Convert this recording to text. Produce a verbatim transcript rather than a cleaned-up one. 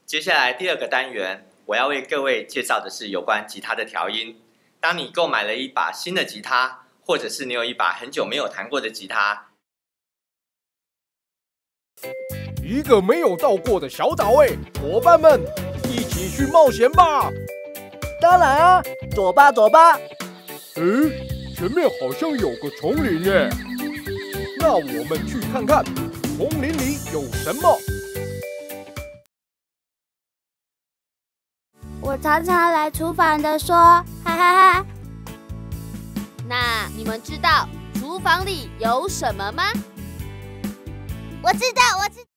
接下来第二个单元，我要为各位介绍的是有关吉他的调音。当你购买了一把新的吉他，或者是你有一把很久没有弹过的吉他， 一个没有到过的小岛哎，伙伴们，一起去冒险吧！ 当然啊，走吧走吧。 诶，前面好像有个丛林耶，那我们去看看丛林里有什么。 我常常来厨房的说，哈哈哈。 那你们知道厨房里有什么吗？ 我知道，我知道。